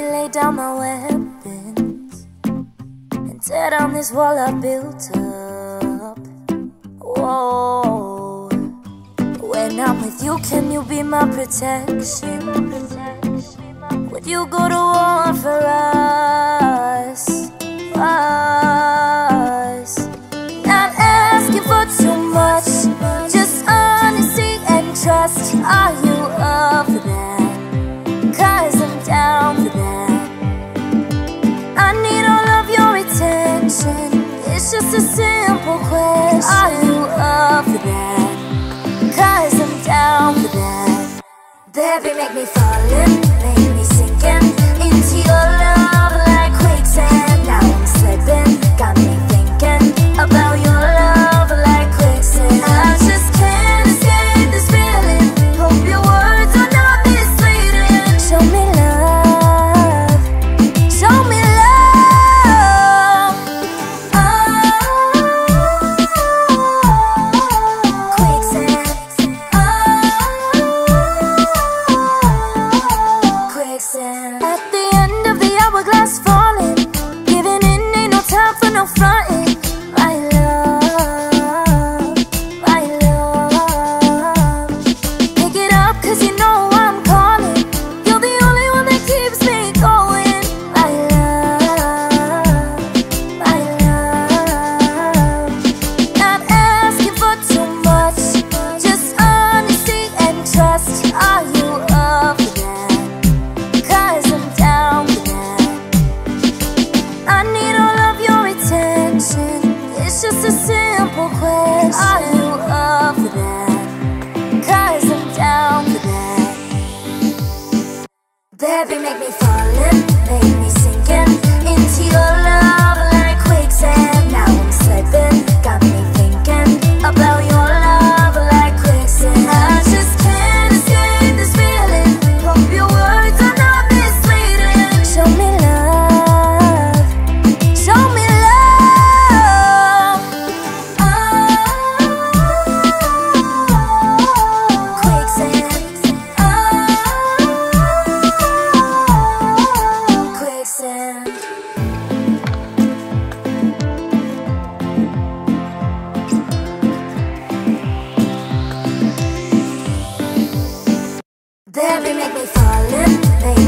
lay down my weapons and tear down this wall I built up. Whoa. When I'm with you, can you be my protection? Would you go to war for us? Not asking for too much, just honesty and trust. Are you up for that? 'Cause I'm down for that. I need all of your attention. It's just a simple question. Are you up for that? 'Cause I'm down for that. Baby, make me fallin', make me sinking into your love like quicksand. Now I'm slipping, got me thinking about your love like quicksand. I just can't escape this feeling. Hope your words are not misleading. Show me love, show me love. Quicksand. At the end of the hourglass falling, giving in ain't no time for no fronting. My love, my love. Pick it up 'cause you know I'm calling. You're the only one that keeps me going. My love, my love. Not asking for too much, just honesty and trust. Are you up for that? 'Cause I'm down for that. I need all of your attention. It's just a simple question. Are you up for that? 'Cause I'm down for that. Baby, make me fallin', make me sinking into your love like quicksand. Now I'm slipping, got me thinking about your love like quicksand. I just can't escape this feeling. Hope your words are not misleading. Show me love, show me love. Quicksand. Quicksand. Baby, make me fallin',